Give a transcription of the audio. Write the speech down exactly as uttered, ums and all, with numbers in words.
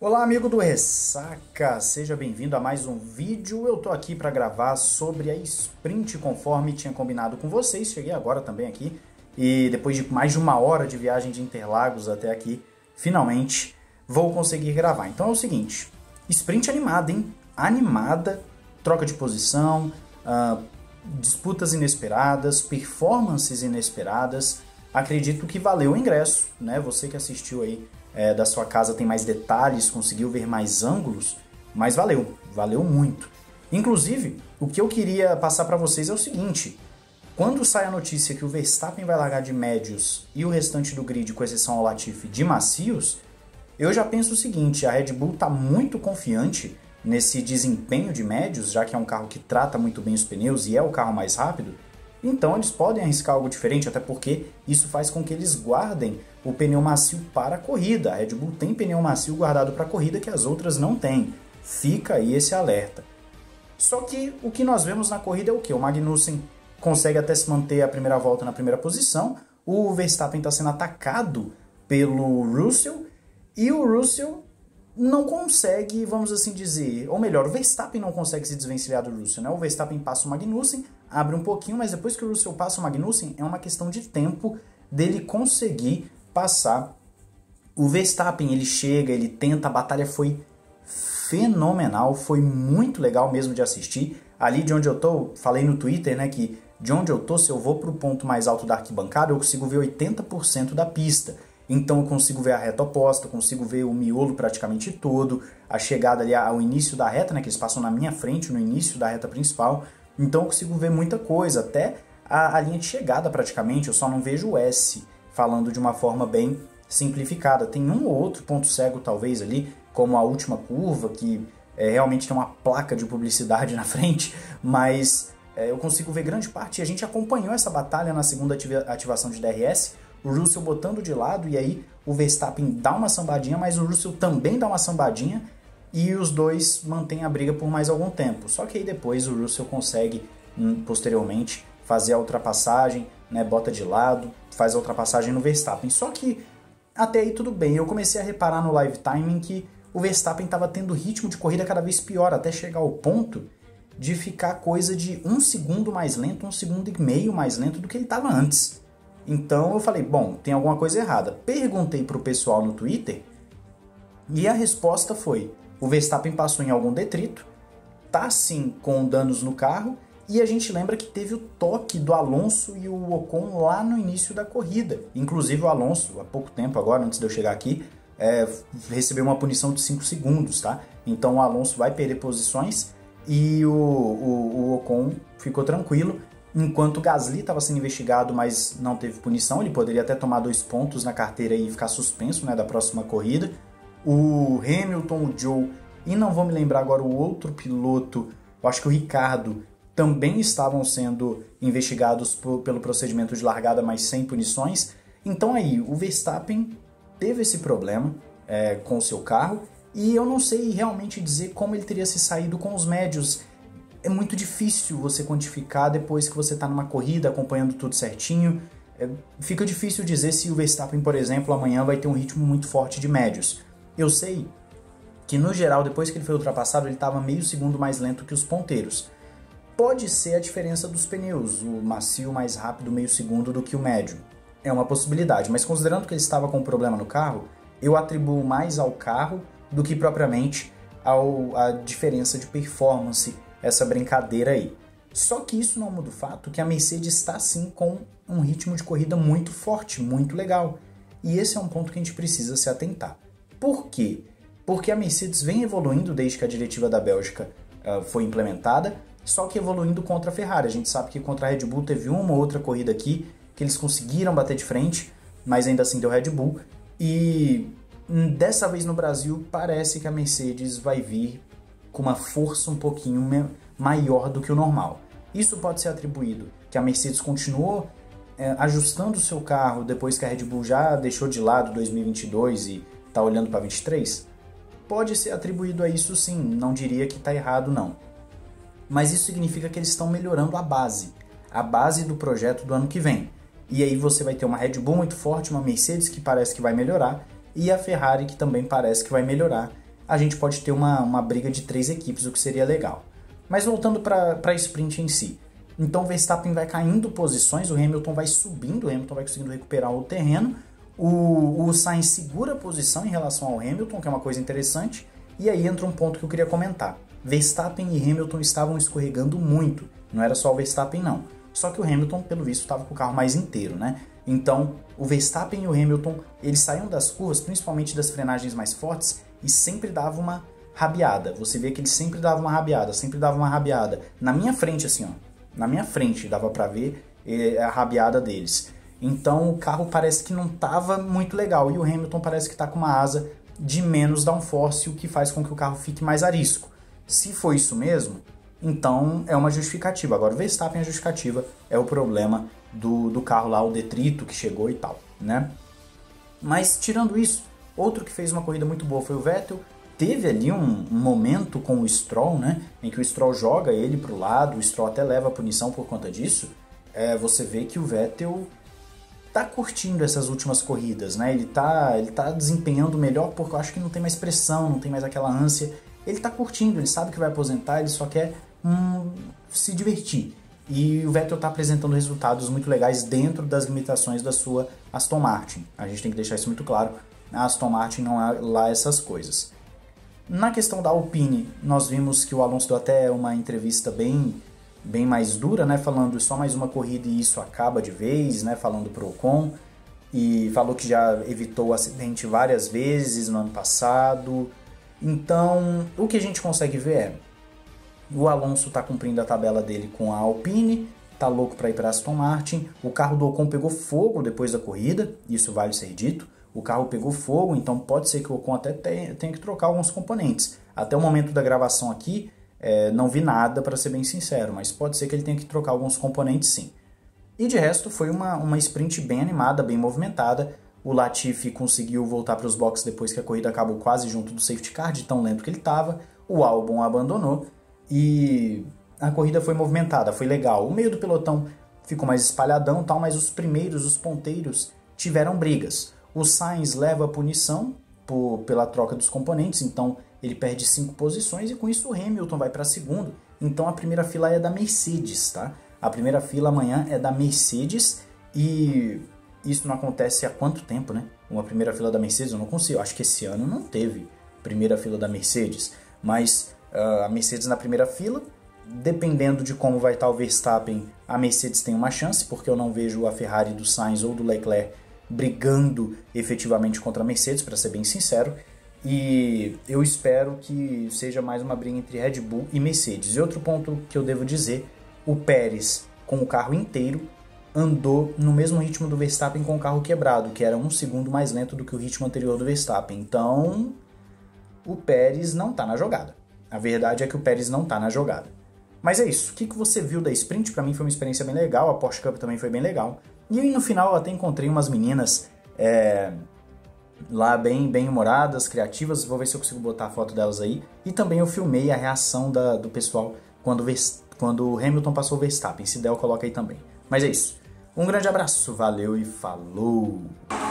Olá, amigo do Ressaca, seja bem-vindo a mais um vídeo. Eu tô aqui para gravar sobre a Sprint, conforme tinha combinado com vocês. Cheguei agora também aqui e depois de mais de uma hora de viagem de Interlagos até aqui, finalmente vou conseguir gravar. Então é o seguinte, Sprint animada, hein? Animada, troca de posição, uh, disputas inesperadas, performances inesperadas. Acredito que valeu o ingresso, né? Você que assistiu aí É, da sua casa tem mais detalhes, conseguiu ver mais ângulos, mas valeu, valeu muito. Inclusive, o que eu queria passar para vocês é o seguinte, quando sai a notícia que o Verstappen vai largar de médios e o restante do grid, com exceção ao Latifi, de macios, eu já penso o seguinte, a Red Bull está muito confiante nesse desempenho de médios, já que é um carro que trata muito bem os pneus e é o carro mais rápido, então eles podem arriscar algo diferente, até porque isso faz com que eles guardem o pneu macio para a corrida. A Red Bull tem pneu macio guardado para a corrida que as outras não têm. Fica aí esse alerta. Só que o que nós vemos na corrida é o quê? O Magnussen consegue até se manter a primeira volta na primeira posição, o Verstappen está sendo atacado pelo Russell e o Russell não consegue, vamos assim dizer, ou melhor, o Verstappen não consegue se desvencilhar do Russell, né? O Verstappen passa o Magnussen, abre um pouquinho, mas depois que o Russell passa o Magnussen, é uma questão de tempo dele conseguir passar o Verstappen. Ele chega, ele tenta, a batalha foi fenomenal, foi muito legal mesmo de assistir. Ali de onde eu tô, falei no Twitter, né, que de onde eu tô, se eu vou pro ponto mais alto da arquibancada, eu consigo ver oitenta por cento da pista. Então eu consigo ver a reta oposta, consigo ver o miolo praticamente todo, a chegada ali ao início da reta, né, que eles passam na minha frente, no início da reta principal. Então eu consigo ver muita coisa, até a, a linha de chegada praticamente, eu só não vejo o S, falando de uma forma bem simplificada. Tem um ou outro ponto cego talvez ali, como a última curva, que é, realmente tem uma placa de publicidade na frente, mas é, eu consigo ver grande parte, e a gente acompanhou essa batalha na segunda ativa, ativação de D R S, o Russell botando de lado, e aí o Verstappen dá uma sambadinha, mas o Russell também dá uma sambadinha, e os dois mantêm a briga por mais algum tempo. Só que aí depois o Russell consegue, posteriormente, fazer a ultrapassagem, né, bota de lado, faz a ultrapassagem no Verstappen. Só que até aí tudo bem, eu comecei a reparar no live timing que o Verstappen estava tendo ritmo de corrida cada vez pior, até chegar ao ponto de ficar coisa de um segundo mais lento, um segundo e meio mais lento do que ele estava antes. Então eu falei, bom, tem alguma coisa errada. Perguntei para o pessoal no Twitter e a resposta foi, o Verstappen passou em algum detrito, tá sim com danos no carro, e a gente lembra que teve o toque do Alonso e o Ocon lá no início da corrida. Inclusive o Alonso, há pouco tempo agora, antes de eu chegar aqui, é, recebeu uma punição de cinco segundos, tá? Então o Alonso vai perder posições e o, o, o Ocon ficou tranquilo. Enquanto o Gasly estava sendo investigado, mas não teve punição, ele poderia até tomar dois pontos na carteira e ficar suspenso, né, da próxima corrida. O Hamilton, o Joe, e não vou me lembrar agora o outro piloto, eu acho que o Ricardo, também estavam sendo investigados por, pelo procedimento de largada, mas sem punições. Então aí, o Verstappen teve esse problema é, com o seu carro, e eu não sei realmente dizer como ele teria se saído com os médios. É muito difícil você quantificar depois que você está numa corrida, acompanhando tudo certinho. É, fica difícil dizer se o Verstappen, por exemplo, amanhã vai ter um ritmo muito forte de médios. Eu sei que, no geral, depois que ele foi ultrapassado, ele estava meio segundo mais lento que os ponteiros. Pode ser a diferença dos pneus, o macio mais rápido meio segundo do que o médio. É uma possibilidade, mas considerando que ele estava com um problema no carro, eu atribuo mais ao carro do que propriamente ao, à diferença de performance, essa brincadeira aí. Só que isso não muda o fato que a Mercedes está sim com um ritmo de corrida muito forte, muito legal. E esse é um ponto que a gente precisa se atentar. Por quê? Porque a Mercedes vem evoluindo desde que a diretiva da Bélgica uh, foi implementada, só que evoluindo contra a Ferrari. A gente sabe que contra a Red Bull teve uma ou outra corrida aqui que eles conseguiram bater de frente, mas ainda assim deu Red Bull. E dessa vez no Brasil parece que a Mercedes vai vir com uma força um pouquinho maior do que o normal. Isso pode ser atribuído que a Mercedes continuou é, ajustando o seu carro depois que a Red Bull já deixou de lado dois mil e vinte e dois e está olhando para vinte e três? Pode ser atribuído a isso sim, não diria que está errado não. Mas isso significa que eles estão melhorando a base, a base do projeto do ano que vem. E aí você vai ter uma Red Bull muito forte, uma Mercedes que parece que vai melhorar, e a Ferrari que também parece que vai melhorar. a gente pode ter uma, uma briga de três equipes, o que seria legal. Mas voltando para a sprint em si. Então o Verstappen vai caindo posições, o Hamilton vai subindo, o Hamilton vai conseguindo recuperar o terreno, o, o Sainz segura a posição em relação ao Hamilton, que é uma coisa interessante, e aí entra um ponto que eu queria comentar. Verstappen e Hamilton estavam escorregando muito, não era só o Verstappen não. Só que o Hamilton, pelo visto, estava com o carro mais inteiro, né? Então, o Verstappen e o Hamilton, eles saíam das curvas, principalmente das frenagens mais fortes, e sempre dava uma rabiada. Você vê que ele sempre dava uma rabiada, sempre dava uma rabiada. Na minha frente, assim, ó. Na minha frente, dava pra ver a rabiada deles. Então, o carro parece que não tava muito legal. E o Hamilton parece que tá com uma asa de menos downforce, o que faz com que o carro fique mais arisco. Se for isso mesmo, então é uma justificativa. Agora, o Verstappen, a justificativa é o problema do, do carro lá, o detrito que chegou e tal, né? Mas, tirando isso, outro que fez uma corrida muito boa foi o Vettel. Teve ali um, um momento com o Stroll, né? Em que o Stroll joga ele pro lado, o Stroll até leva a punição por conta disso. É, você vê que o Vettel tá curtindo essas últimas corridas, né? Ele tá, ele tá desempenhando melhor porque eu acho que não tem mais pressão, não tem mais aquela ânsia. Ele tá curtindo, ele sabe que vai aposentar, ele só quer hum, se divertir. E o Vettel tá apresentando resultados muito legais dentro das limitações da sua Aston Martin. A gente tem que deixar isso muito claro. A Aston Martin não há lá essas coisas. Na questão da Alpine, nós vimos que o Alonso deu até uma entrevista bem, bem mais dura, né? Falando só mais uma corrida e isso acaba de vez, né? Falando pro Ocon. E falou que já evitou o acidente várias vezes no ano passado. Então, o que a gente consegue ver é... O Alonso tá cumprindo a tabela dele com a Alpine, tá louco para ir para Aston Martin. O carro do Ocon pegou fogo depois da corrida, isso vale ser dito. O carro pegou fogo, então pode ser que o Ocon até tenha, tenha que trocar alguns componentes. Até o momento da gravação aqui, é, não vi nada, para ser bem sincero, mas pode ser que ele tenha que trocar alguns componentes sim. E de resto, foi uma, uma sprint bem animada, bem movimentada. O Latifi conseguiu voltar para os boxes depois que a corrida acabou quase junto do safety car, de tão lento que ele estava. O Albon abandonou. E a corrida foi movimentada, foi legal. O meio do pelotão ficou mais espalhadão, tal, mas os primeiros, os ponteiros, tiveram brigas. O Sainz leva a punição por, pela troca dos componentes, então ele perde cinco posições e com isso o Hamilton vai para segundo. Então a primeira fila é da Mercedes, tá? A primeira fila amanhã é da Mercedes e isso não acontece há quanto tempo, né? Uma primeira fila da Mercedes, eu não consigo. Acho que esse ano não teve primeira fila da Mercedes, mas... Uh, a Mercedes na primeira fila, dependendo de como vai estar o Verstappen, a Mercedes tem uma chance, porque eu não vejo a Ferrari do Sainz ou do Leclerc brigando efetivamente contra a Mercedes, para ser bem sincero, e eu espero que seja mais uma briga entre Red Bull e Mercedes. E outro ponto que eu devo dizer, o Pérez com o carro inteiro andou no mesmo ritmo do Verstappen com o carro quebrado, que era um segundo mais lento do que o ritmo anterior do Verstappen, então o Pérez não está na jogada. A verdade é que o Pérez não tá na jogada. Mas é isso. O que você viu da sprint? Pra mim foi uma experiência bem legal. A Porsche Cup também foi bem legal. E aí, no final eu até encontrei umas meninas é, lá bem, bem humoradas, criativas. Vou ver se eu consigo botar a foto delas aí. E também eu filmei a reação da, do pessoal quando, quando o Hamilton passou o Verstappen. Se der, eu coloco aí também. Mas é isso. Um grande abraço. Valeu e falou!